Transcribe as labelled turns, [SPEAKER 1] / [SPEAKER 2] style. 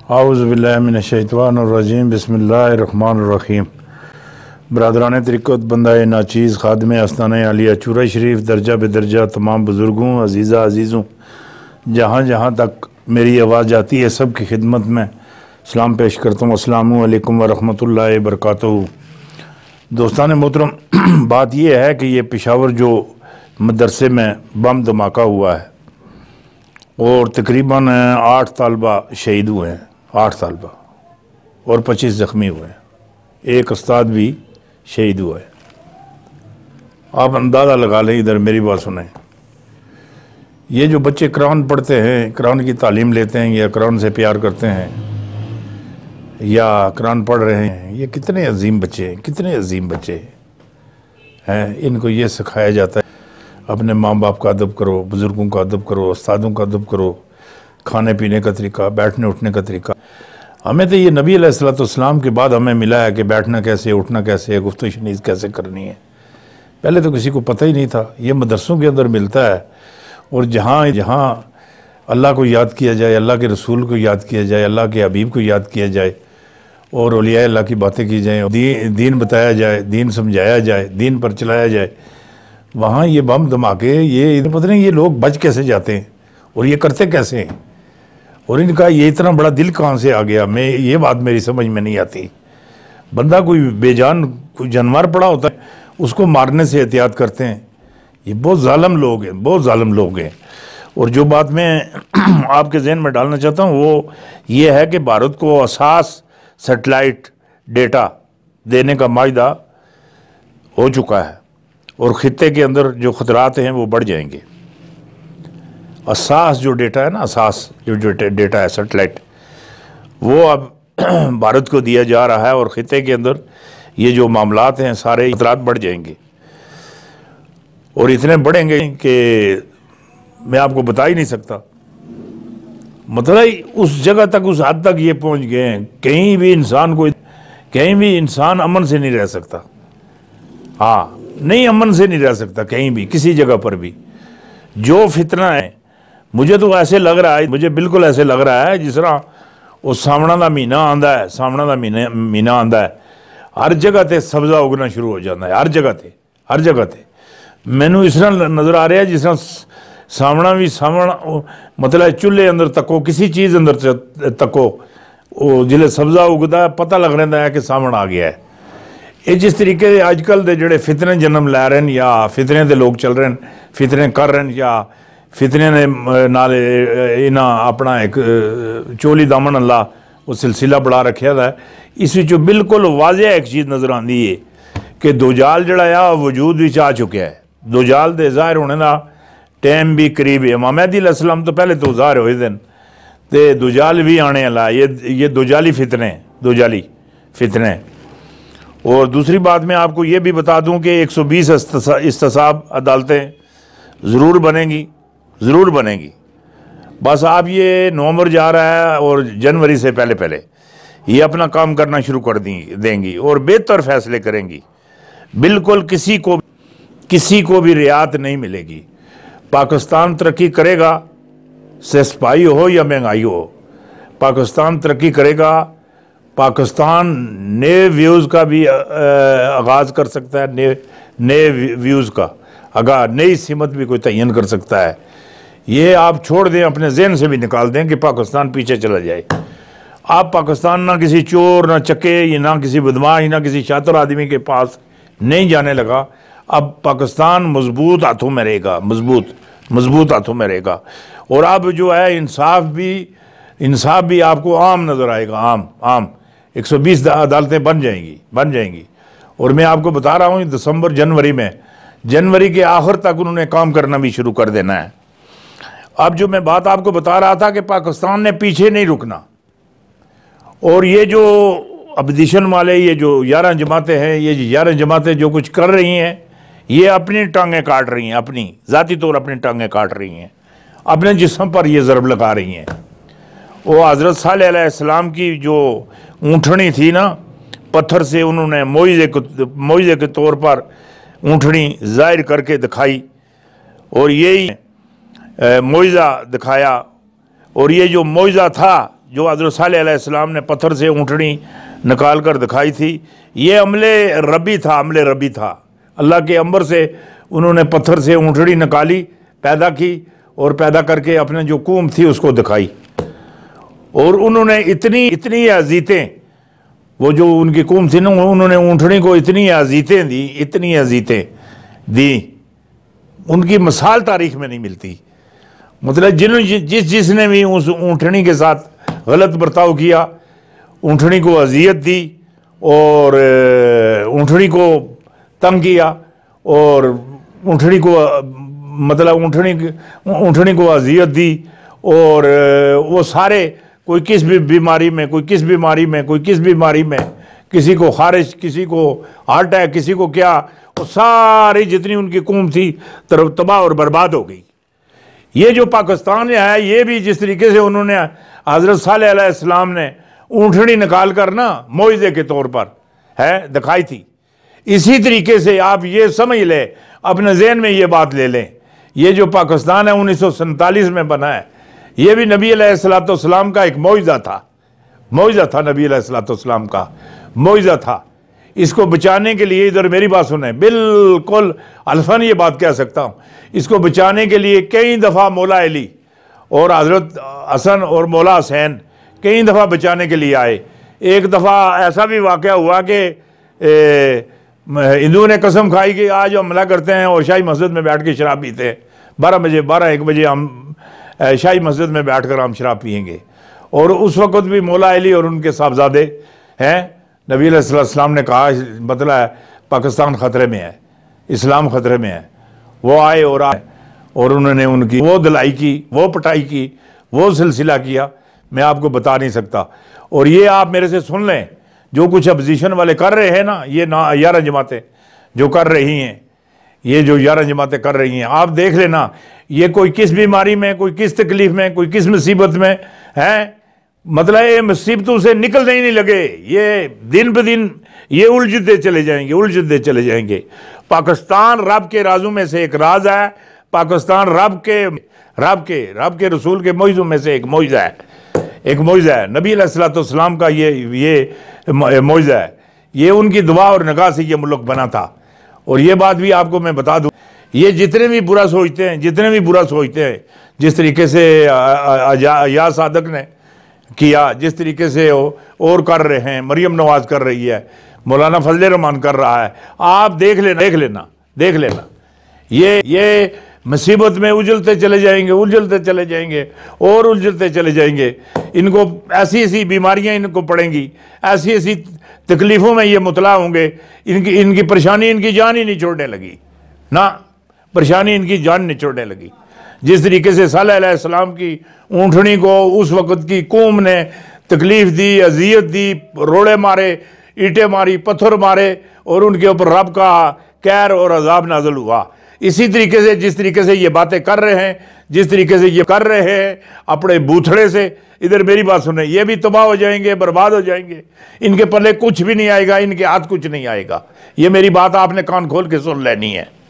[SPEAKER 1] आऊज़ुबिल्लाहि मिनश्शैतानिर्रजीम बिस्मिल्लाहिर्रहमानिर्रहीम। बरदरान तरीक़त बंदा नाचीज़ खादम अस्ताना आलिया चूरा शरीफ दर्जा बेदर्जा तमाम बुज़ुर्गों अज़ीज़ा अज़ीज़ों जहाँ जहाँ तक मेरी आवाज़ जाती है सब की खिदमत में सलाम पेश करता हूँ। अस्सलामु अलैकुम वरहमतुल्लाहि वबरकातुहू। दोस्तान मोहतरम, बात यह है कि ये पेशावर जो मदरसे में बम धमाका हुआ है और तकरीबन 8 तालबा शहीद हुए हैं, 8 तालबा और 25 ज़ख्मी हुए हैं, एक उस्ताद भी शहीद हुआ है। आप अंदाज़ा लगा लें, इधर मेरी बात सुनें। ये जो बच्चे कुरान पढ़ते हैं, कुरान की तालीम लेते हैं या कुरान से प्यार करते हैं या कुरान पढ़ रहे हैं, ये कितने अजीम बच्चे हैं, कितने अजीम बच्चे हैं। इनको ये सिखाया जाता है अपने माँ बाप का अदब करो, बुज़ुर्गों का अदब करो, उस्तादों का अदब करो, खाने पीने का तरीका, बैठने उठने का तरीका। हमें तो ये नबी अलैहिस्सलाम के बाद हमें मिला है कि बैठना कैसे, उठना कैसे है, गुफ्तगू शनीज़ कैसे करनी है। पहले तो किसी को पता ही नहीं था, ये मदरसों के अंदर मिलता है। और जहाँ जहाँ अल्लाह को याद किया जाए, अल्लाह के रसूल को याद किया जाए, अल्लाह के हबीब को याद किया जाए और औलिया अल्लाह की बातें की जाएँ, दीन बताया जाए, दीन समझाया जाए, दीन पर चलाया जाए, वहाँ ये बम धमाके, ये पता नहीं ये लोग बच कैसे जाते हैं और ये करते कैसे हैं और इनका ये इतना बड़ा दिल कहाँ से आ गया। मैं ये बात मेरी समझ में नहीं आती। बंदा कोई बेजान कोई जानवर पड़ा होता है, उसको मारने से एहतियात करते हैं। ये बहुत जालिम लोग हैं, बहुत जालिम लोग हैं। और जो बात मैं आपके जहन में डालना चाहता हूँ वो ये है कि भारत को असास सेटेलाइट डेटा देने का माहिदा हो चुका है और ख़ित्ते के अंदर जो ख़तरात हैं वो बढ़ जाएंगे। असास जो डेटा है ना, असास जो डेटा है सेटेलाइट, वो अब भारत को दिया जा रहा है और ख़ित्ते के अंदर ये जो मामलात हैं सारे ख़तरात बढ़ जाएंगे और इतने बढ़ेंगे कि मैं आपको बता ही नहीं सकता। मतलब उस जगह तक, उस हद तक ये पहुंच गए हैं, कहीं भी इंसान अमन से नहीं रह सकता। हाँ, नहीं, अमन से नहीं रह सकता कहीं भी, किसी जगह पर भी। जो फितना है, मुझे तो ऐसे लग रहा है, मुझे बिल्कुल ऐसे लग रहा है जिस तरह वो सावणा का महीना आंदा है, सावणा का महीना आंदा है, हर जगह ते सब्ज़ा उगना शुरू हो जाता है, हर जगह ते। मैनू इस तरह नज़र आ रहा है जिस तरह सावणा मतलब चूल्हे अंदर तको, किसी चीज़ अंदर तको, वो जिले सब्ज़ा उगता है पता लग रहा है कि सावण आ गया है। ये जिस तरीके से अजकल के जोड़े फितने जन्म लै रहे हैं या फितने के लोग चल रहे हैं, फितने कर रहे हैं या फितने ने नाल इन्हां अपना एक चोली दामन अल्लाह वो सिलसिला बढ़ा रखा है। इस विचों बिल्कुल वाज़ेह एक चीज़ नज़र आती है कि दुजाल जड़ा आ वजूद विच आ चुका है। दुजाल दे ज़ाहिर होने का टाइम भी करीब है। इमाम महदी अलैहिस्सलाम तो पहले तो ज़ाहिर होए दिन ते दुजाल भी आने वाला। ये दुजाली फितने। और दूसरी बात मैं आपको ये भी बता दूं कि 120 इस्तिसाब अदालतें ज़रूर बनेंगी। बस आप ये नवंबर जा रहा है और जनवरी से पहले ये अपना काम करना शुरू कर देंगी और बेहतर फैसले करेंगी। बिल्कुल किसी को भी रियायत नहीं मिलेगी। पाकिस्तान तरक्की करेगा, से सिपाही हो या महंगाई हो, पाकिस्तान तरक्की करेगा। पाकिस्तान नए व्यूज़ का भी आगाज़ कर सकता है, नए व्यूज़ का नई सिमत भी कोई तयन कर सकता है। ये आप छोड़ दें, अपने जहन से भी निकाल दें कि पाकिस्तान पीछे चला जाए। आप पाकिस्तान ना किसी चोर, ना चक्के, ना किसी बदमाश, ना किसी शातिर आदमी के पास नहीं जाने लगा। अब पाकिस्तान मजबूत हाथों में रहेगा, मजबूत हाथों में रहेगा। और अब जो है इंसाफ भी आपको आम नज़र आएगा, आम 120 अदालतें बन जाएंगी। और मैं आपको बता रहा हूँ दिसंबर जनवरी के आखिर तक उन्होंने काम करना भी शुरू कर देना है। अब जो मैं बात आपको बता रहा था कि पाकिस्तान ने पीछे नहीं रुकना और ये जो अपोजिशन वाले, ये जो 11 जमातें हैं, ये 11 जमातें जो कुछ कर रही हैं, ये अपनी टांगें काट रही हैं, अपनी ज़ाती तौर अपनी टांगें काट रही हैं, अपने जिस्म पर ये ज़रब लगा रही हैं। वो हज़रत सालेह अलैहिस्सलाम की जो ऊँटनी थी ना, पत्थर से उन्होंने मोइज़े के तौर पर ऊँटनी ज़ाहिर करके दिखाई और यही मोइज़ा दिखाया। और ये जो मोइज़ा था जो हज़रत सालेह अलैहिस्सलाम ने पत्थर से ऊँटनी निकाल कर दिखाई थी, ये अमले रबी था, अमले रबी था। अल्लाह के अंबर से उन्होंने पत्थर से ऊँटनी निकाली, पैदा की, और पैदा करके अपने जो कूम थी उसको दिखाई। और उन्होंने इतनी अजीतें, वो जो उनकी कूम थी ना, उन्होंने ऊँटनी को इतनी अजीतें दी, इतनी अजीतें दी, उनकी मिसाल तारीख में नहीं मिलती। मतलब जिसने भी उस ऊँटनी के साथ गलत बर्ताव किया, ऊँटनी को अजियत दी और ऊँटनी को तंग किया और ऊँटनी को मतलब ऊँटनी को अजियत दी, और वो सारे, कोई किस भी बीमारी में, कोई किस बीमारी में, कोई किस बीमारी में, किसी को खारिश, किसी को हार्ट अटैक, किसी को क्या, वो सारी जितनी उनकी कौम थी तबाह और बर्बाद हो गई। ये जो पाकिस्तान है, ये भी जिस तरीके से उन्होंने हज़रत सालेह अलैहिस्सलाम ने ऊँटनी निकाल कर ना मोइज़े के तौर पर है दिखाई थी, इसी तरीके से आप ये समझ लें, अपने ज़हन में ये बात ले लें, ये जो पाकिस्तान है 1947 में बना है, ये भी नबी अलैहिस्सलाम का एक मोइज़ा था, मोइज़ा था, नबी अलैहिस्सलाम का मोइज़ा था। इसको बचाने के लिए, इधर मेरी बात सुने, बिल्कुल अल्फन ये बात कह सकता हूँ, इसको बचाने के लिए कई दफ़ा मौला अली और हज़रत हसन और मौला हुसैन कई दफ़ा बचाने के लिए आए। एक दफ़ा ऐसा भी वाक़या हुआ कि हिंदुओं ने कसम खाई कि आज हम हमला करते हैं और शाही मस्जिद में बैठ के शराब पीते हैं, 12-1 बजे हम शाही मस्जिद में बैठ कर हम शराब पियेंगे। और उस वक़्त भी मौला अली और उनके साहबजादे हैं, नबी अलैहिस्सलाम ने कहा, मतलब पाकिस्तान ख़तरे में है, इस्लाम ख़तरे में है, वो आए और उन्होंने उनकी वो दिलाई की, वो पटाई की, वो सिलसिला किया, मैं आपको बता नहीं सकता। और ये आप मेरे से सुन लें, जो कुछ अपोजिशन वाले कर रहे हैं ना, ये ना 11 जमातें जो कर रही हैं, ये जो 11 जमातें कर रही हैं, आप देख लेना, ये कोई किस बीमारी में, कोई किस तकलीफ़ में, कोई किस मुसीबत में है, मतलब ये मुसीबतों से निकलने ही नहीं लगे, ये दिन ब दिन ये उलझते चले जाएंगे, उलझते चले जाएंगे। पाकिस्तान रब के राजों में से एक राज है, पाकिस्तान रब के रसूल के मोइज़ों में से एक मोइज़ा है, एक मोइज़ा है। नबी अलैहिस्सलाम का ये मोइज़ा है, ये उनकी दुआ और निगाह से ये मुल्क बना था। और ये बात भी आपको मैं बता दूं, ये जितने भी बुरा सोचते हैं, जिस तरीके से या सादक ने किया, जिस तरीके से और कर रहे हैं, मरियम नवाज कर रही है, मौलाना फजल रहमान कर रहा है, आप देख लेना, ये मुसीबत में उलझते चले जाएंगे और उलझते चले जाएंगे। इनको ऐसी बीमारियां इनको पड़ेंगी, ऐसी तकलीफ़ों में ये मुतला होंगे, इनकी परेशानी इनकी जान ही नहीं छोड़ने लगी ना, परेशानी इनकी जान नहीं छोड़ने लगी। जिस तरीके से सालेह अलैहिस्सलाम की ऊँटनी को उस वक़्त की कौम ने तकलीफ़ दी, अजियत दी, रोड़े मारे, ईंटें मारी, पत्थर मारे, और उनके ऊपर रब का कहर और अजाब नाज़िल हुआ। इसी तरीके से जिस तरीके से ये बातें कर रहे हैं, जिस तरीके से ये कर रहे हैं अपने बूथड़े से, इधर मेरी बात सुने, ये भी तबाह हो जाएंगे, बर्बाद हो जाएंगे, इनके पल्ले कुछ भी नहीं आएगा, इनके हाथ कुछ नहीं आएगा। ये मेरी बात आपने कान खोल के सुन लेनी है।